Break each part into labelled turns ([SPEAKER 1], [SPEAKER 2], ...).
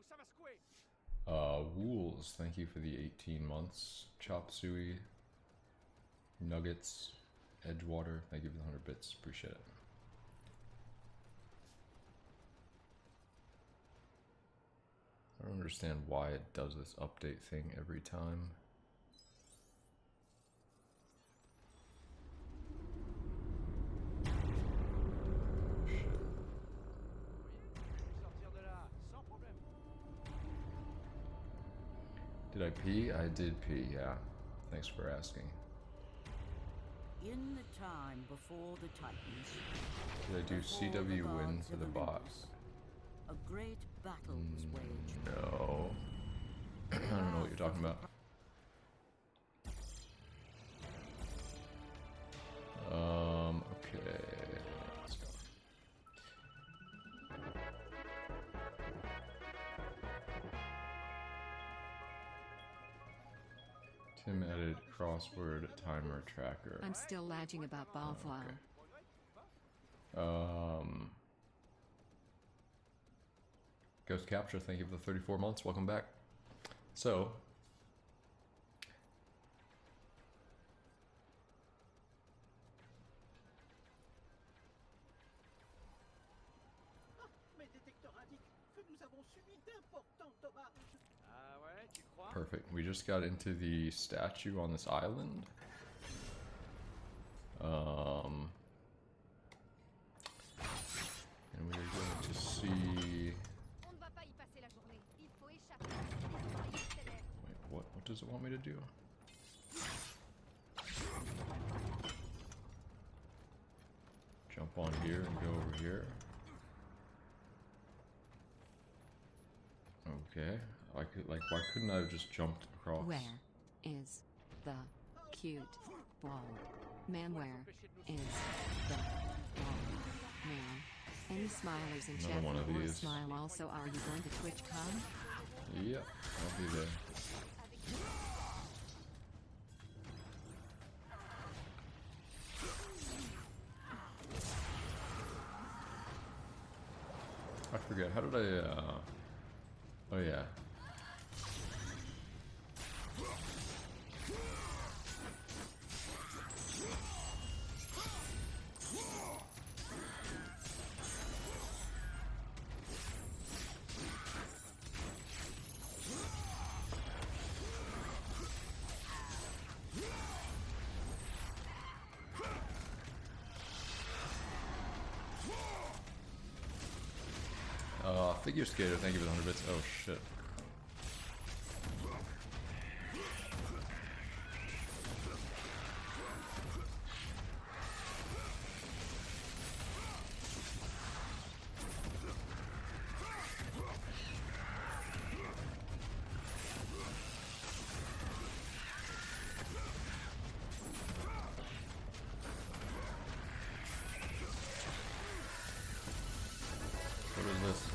[SPEAKER 1] Wools, thank you for the 18 months. Chop Suey, Nuggets, Edgewater, thank you for the 100 bits. Appreciate it. I don't understand why it does this update thing every time. Did I pee? I did pee, yeah. Thanks for asking.
[SPEAKER 2] In the time before the Titans,
[SPEAKER 1] Did I do CW win for the bot?
[SPEAKER 2] A great battle was waged.
[SPEAKER 1] No. I don't know what you're talking about. Okay. Let's go. Tim added crossword timer tracker.
[SPEAKER 3] I'm still lagging about Balfour.
[SPEAKER 1] Okay. Ghost Capture, thank you for the 34 months. Welcome back. So, perfect. We just got into the statue on this island. And we're going to see... Wait, what does it want me to do? Jump on here and go over here. Okay. I could, like, why couldn't I have just jumped across?
[SPEAKER 3] Where is the cute bald man? Where is the bald man? Any smilers in chat?
[SPEAKER 1] One of these.
[SPEAKER 3] Smile also. Are you going to TwitchCon?
[SPEAKER 1] Yep, I'll be there. I forget, how did I, oh yeah. Figure Skater, thank you for the 100 bits. Oh shit. What is this?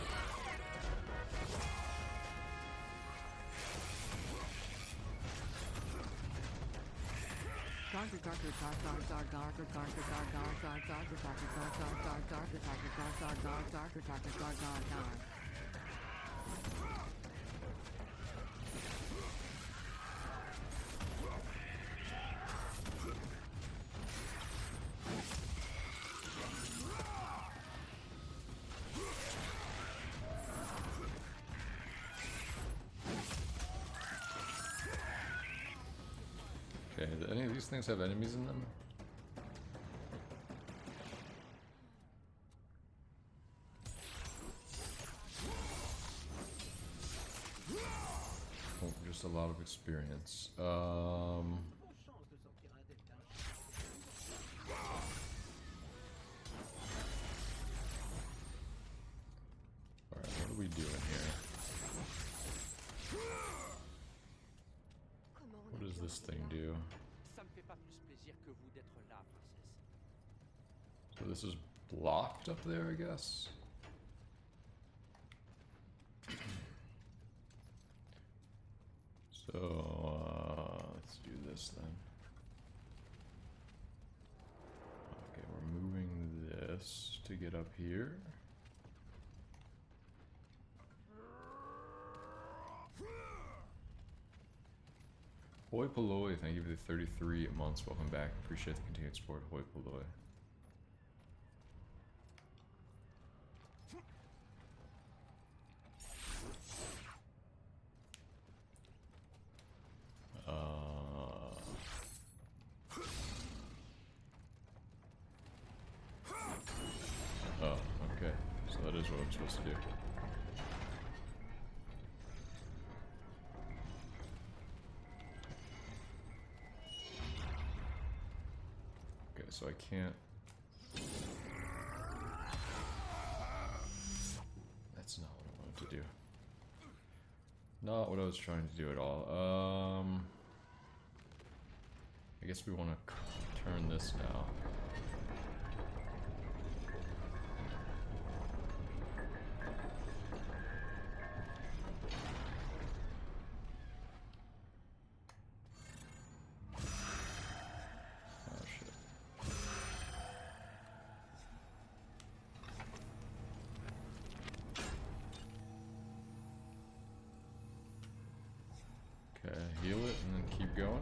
[SPEAKER 1] Okay, do any of these things have enemies in them? Oh, just a lot of experience. Alright, what are we doing here? What does this thing do? So this is blocked up there, I guess? So, let's do this then. Okay, we're moving this to get up here. Hoi Polloi, thank you for the 33 months. Welcome back. Appreciate the continued support. Hoi Polloi. Oh, okay. So that is what I'm supposed to do. Okay, so I can't... That's not what I wanted to do. Not what I was trying to do at all. I guess we want to turn this now. Oh shit. Okay, heal it and then keep going.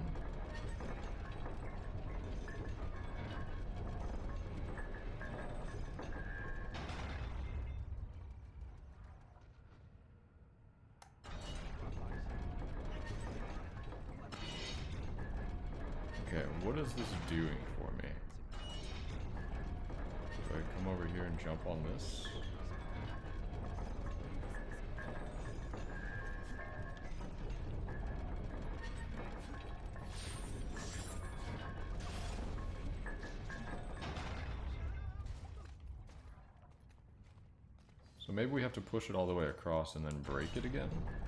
[SPEAKER 1] Okay, what is this doing for me? Do I come over here and jump on this? So maybe we have to push it all the way across and then break it again?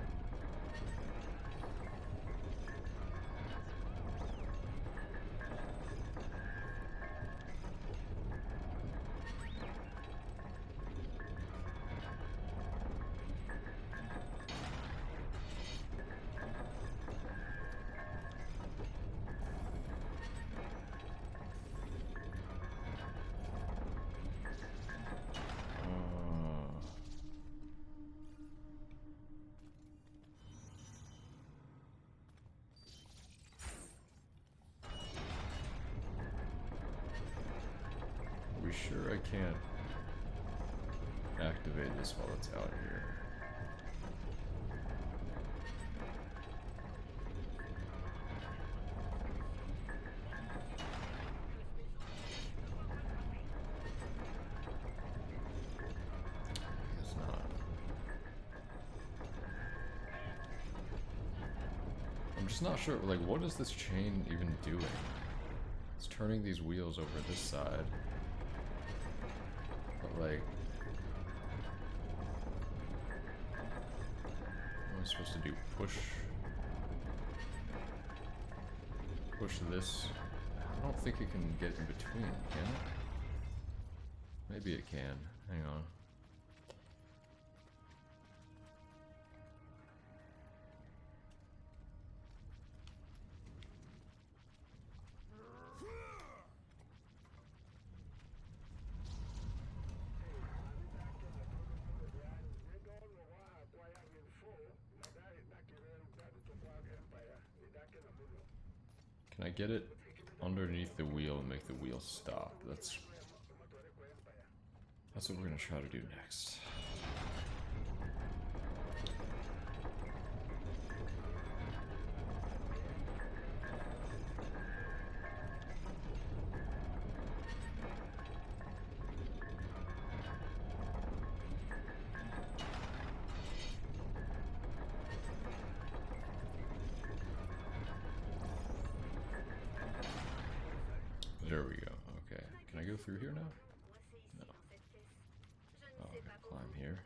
[SPEAKER 1] We sure I can't activate this while it's out here. Guess not. I'm just not sure, like, what is this chain even doing? It's turning these wheels over this side. But like, what am I supposed to do? Push this? I don't think it can get in between, can it? Maybe it can. Hang on. Can I get it underneath the wheel and make the wheel stop? That's what we're gonna try to do next. There we go. Okay. Can I go through here now? No. Oh, I gotta climb here.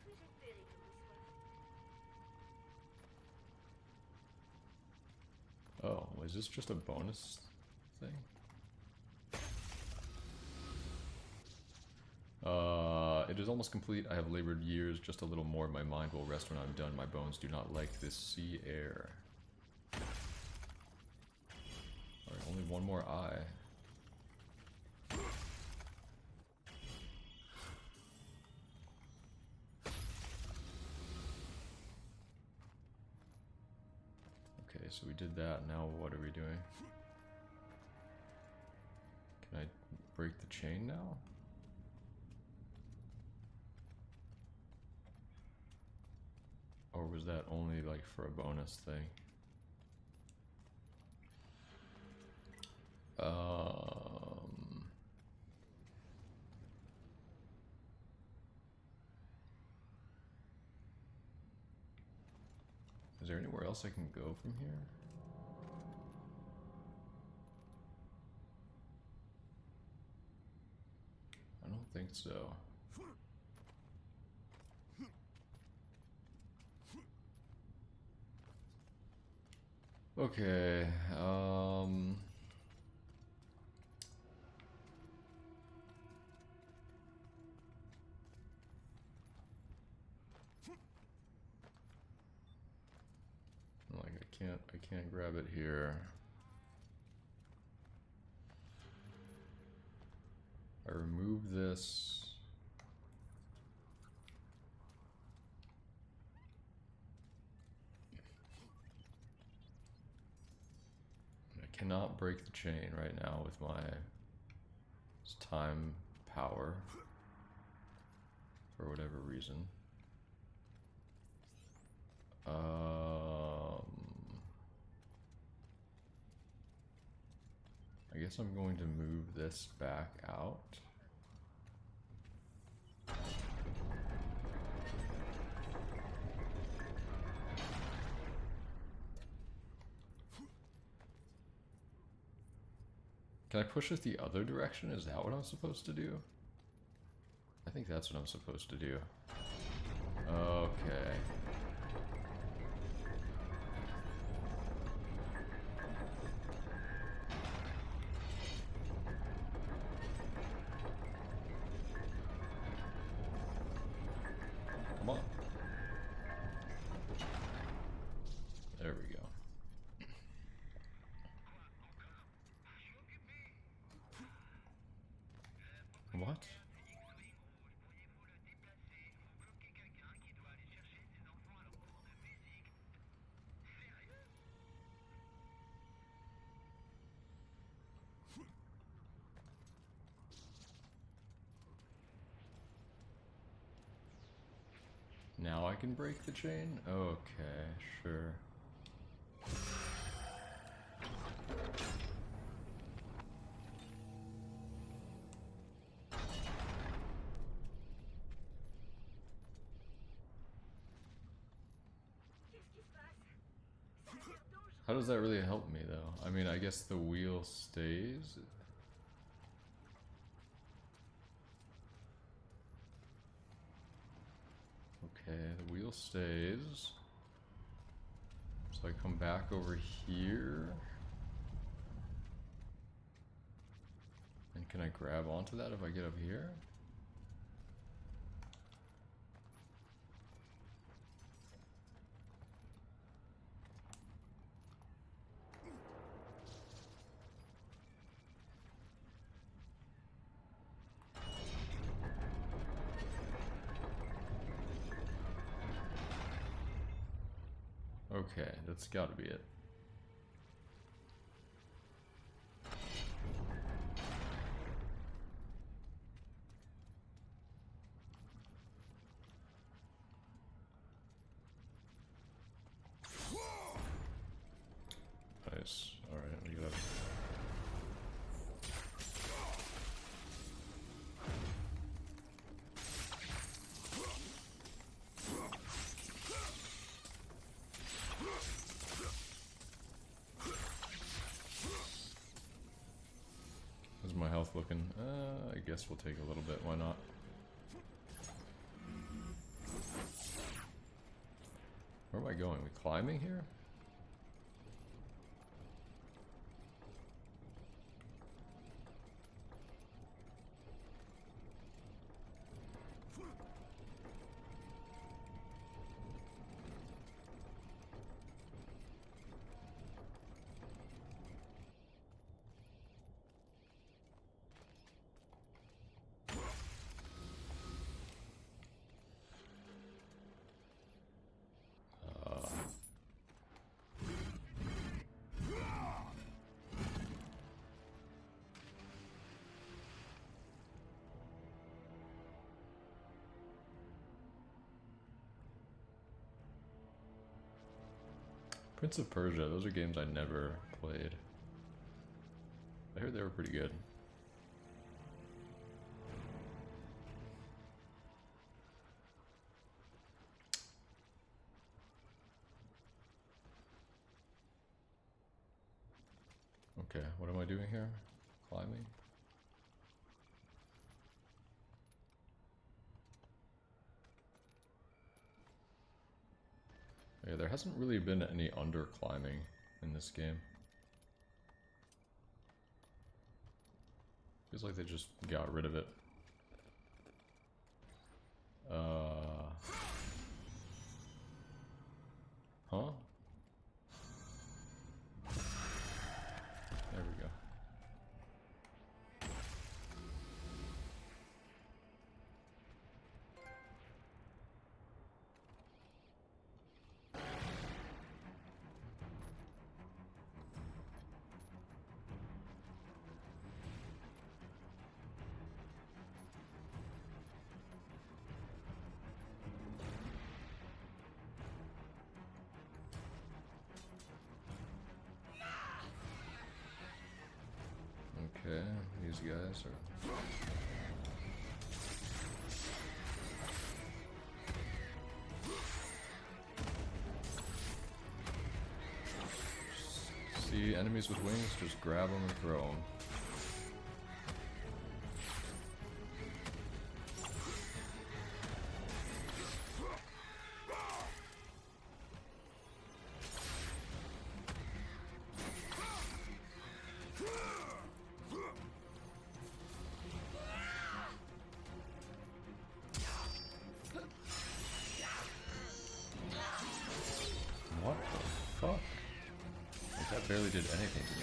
[SPEAKER 1] Oh, is this just a bonus thing? It is almost complete. I have labored years. Just a little more. My mind will rest when I'm done. My bones do not like this sea air. Alright, only one more eye. Okay, so we did that. Now what are we doing? Can I break the chain now? Or was that only like for a bonus thing? Is there anywhere else I can go from here? I don't think so. Okay, like I can't grab it here. I remove this. I cannot break the chain right now with my time power for whatever reason. I guess I'm going to move this back out. Can I push it the other direction? Is that what I'm supposed to do? I think that's what I'm supposed to do. Okay. Come on. There we go. What? Now I can break the chain? Okay, sure. How does that really help me though? I mean, I guess the wheel stays. Okay, the wheel stays. So I come back over here. And can I grab onto that if I get up here? Okay, that's gotta be it. Nice. Alright, we gotta... How's my health looking? I guess we'll take a little bit, why not? Where am I going? We climbing here? Prince of Persia, those are games I never played. I heard they were pretty good. Okay, what am I doing here? Climbing? Yeah, there hasn't really been any under-climbing in this game. Feels like they just got rid of it. Huh? There we go. Okay, these guys are... See enemies with wings, just grab them and throw them. What the fuck? Like, that barely did anything to me.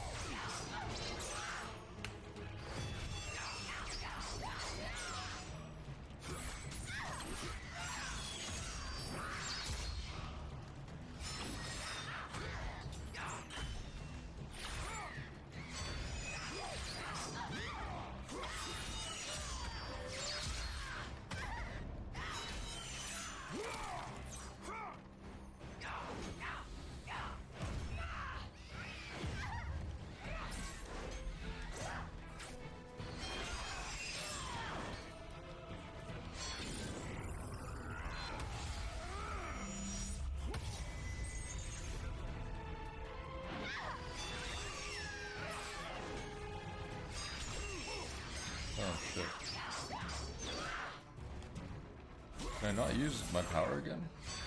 [SPEAKER 1] Oh shit. Can I not use my power again?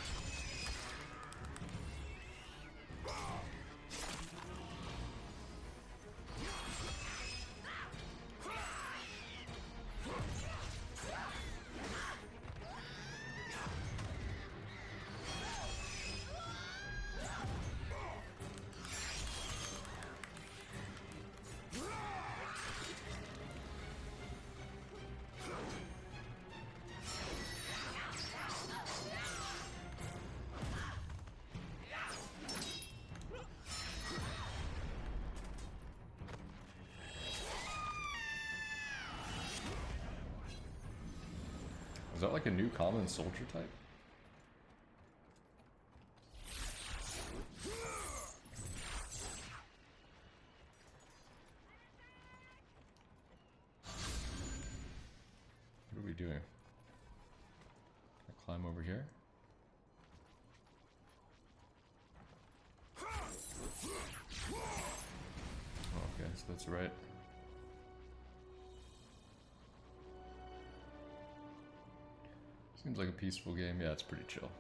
[SPEAKER 1] Is that like a new common soldier type? What are we doing? Can I climb over here? Okay, so that's right. Seems like a peaceful game. Yeah, it's pretty chill.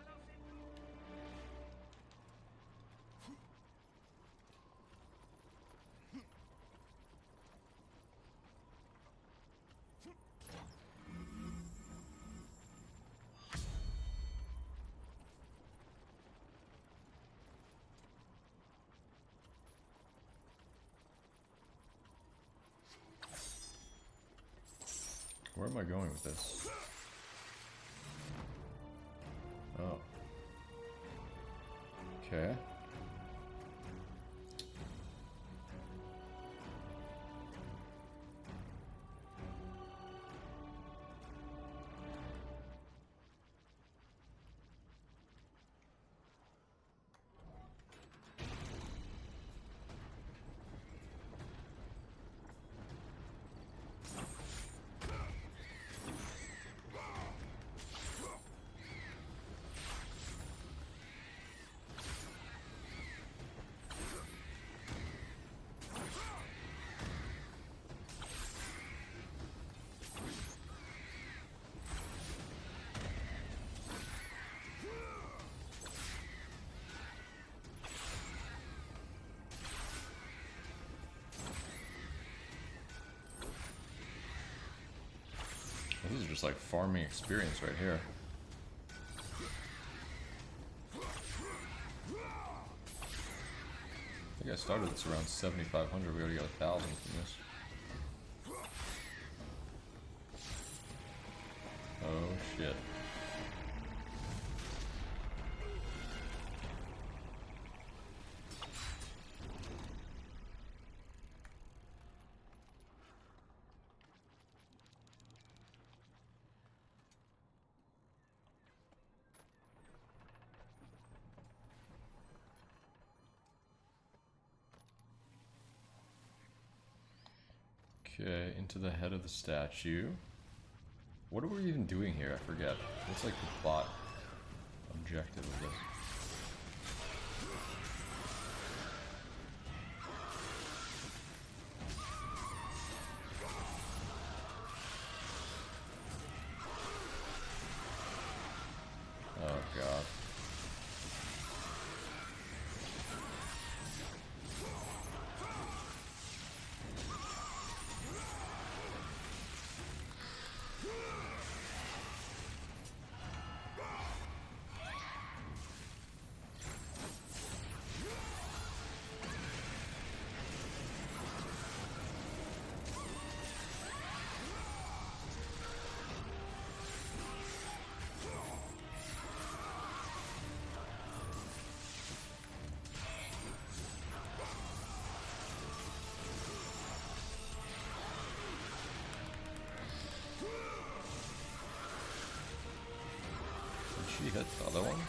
[SPEAKER 1] Where am I going with this? Oh. Okay. these are just like farming experience right here. I think I started this around 7,500. We already got 1,000 from this. Oh shit. Okay, into the head of the statue. What are we even doing here? I forget. What's like the plot objective of this? Oh god. Did she hit the other one?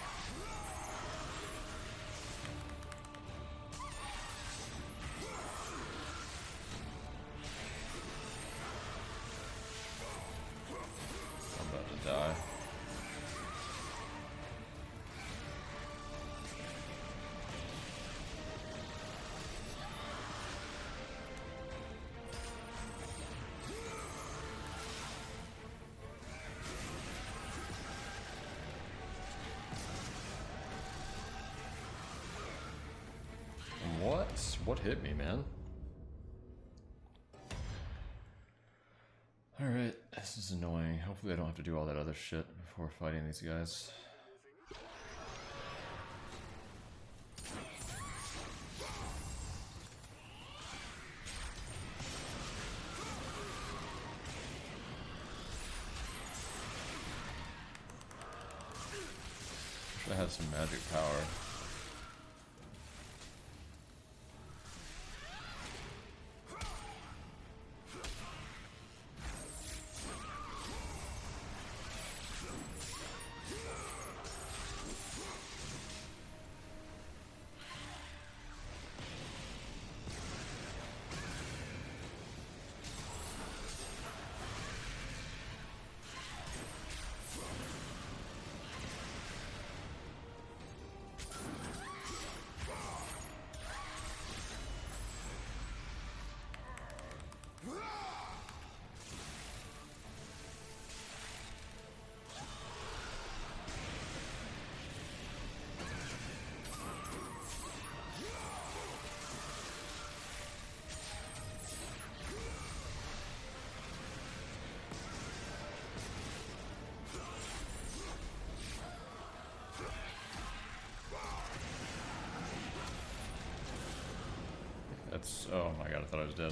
[SPEAKER 1] I'm about to die. What hit me, man? Alright, this is annoying. Hopefully I don't have to do all that other shit before fighting these guys. Wish I had some magic power. That's, oh my god, I thought I was dead.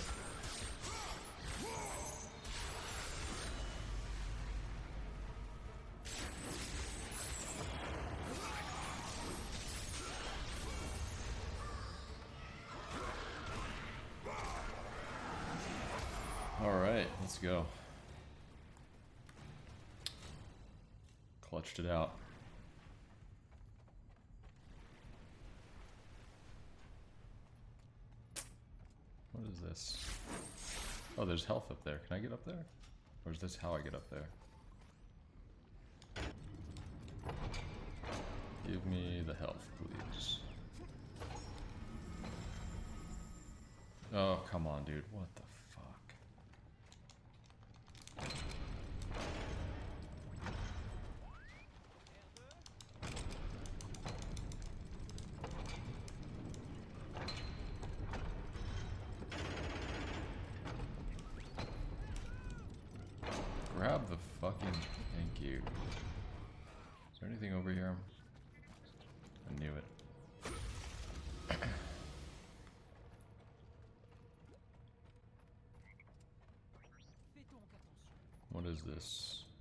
[SPEAKER 1] Alright, let's go. Clutched it out. What is this? Oh, there's health up there. Can I get up there? Or is this how I get up there? Give me the health, please. Oh, come on, dude. What the fuck? grab the fucking... Thank you. Is there anything over here? I knew it. What is this?